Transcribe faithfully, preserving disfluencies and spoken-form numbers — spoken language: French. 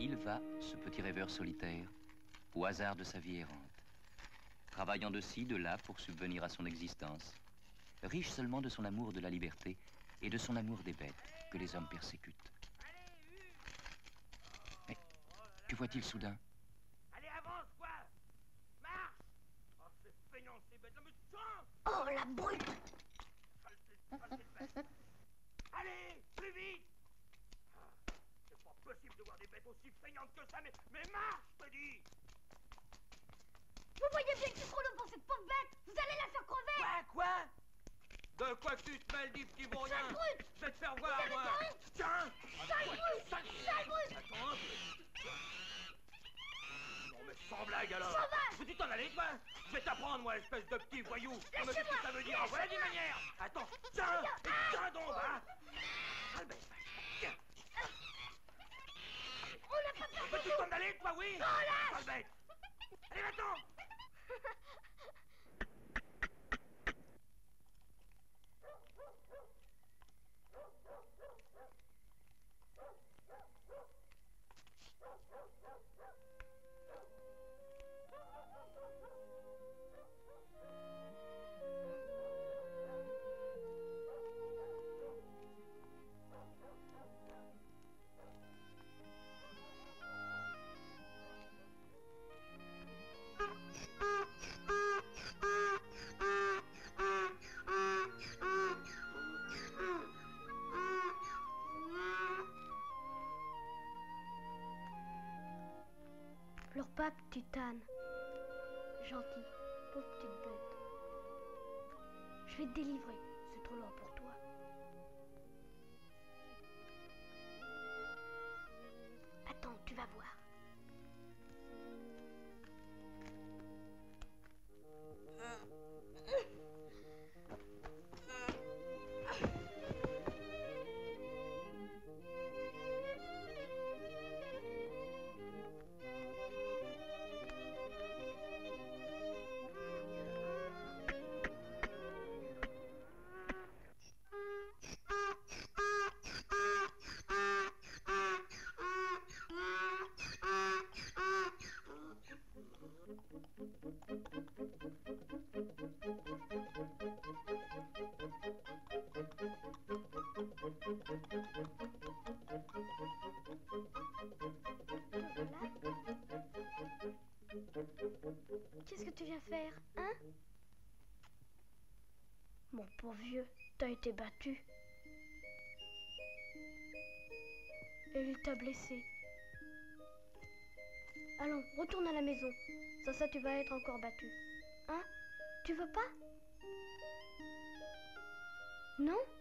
il va, ce petit rêveur solitaire, au hasard de sa vie errante, travaillant de ci, de là pour subvenir à son existence, riche seulement de son amour de la liberté et de son amour des bêtes que les hommes persécutent. Mais que voit-il soudain? Allez, avance, quoi! Marche! Oh, c'est feignant, ces bêtes-là, mais tiens! Oh, la brute! Allez, plus vite! C'est pas possible de voir des bêtes aussi feignantes que ça, mais, mais marche, je te dis! Vous voyez bien que c'est trop long pour cette pauvre bête! Vous allez la faire crever! Quoi, quoi? De quoi que tu te mêles, dit petit vaurien? Sale brute! Je vais te faire voir, Vous moi! avez pas honte? Tiens! Sale brute! Sale Sale brute! Attends un peu! Non, mais sans blague, alors! Sauvage! Veux-tu t'en aller, toi? Je vais t'apprendre, moi, espèce de petit voyou! Non, mais qu'est-ce que ça veut dire? Voilà d'une manière! Attends, tiens! Et tiens donc, hein! Sale bête! Tiens! On n'a pas peur! Veux-tu t'en aller, toi, oui? Non, lâche! Sale bête! Allez, va-t'en! Pleure pas, petite Anne. Gentil, pauvre petite bête. Je vais te délivrer, c'est trop loin pour toi. Attends, tu vas voir. Qu'est-ce que tu viens faire, hein? Mon pauvre vieux, t'as été battu. Et il t'a blessé. Allons, retourne à la maison. Sans ça, tu vas être encore battu. Hein? Tu veux pas? Non?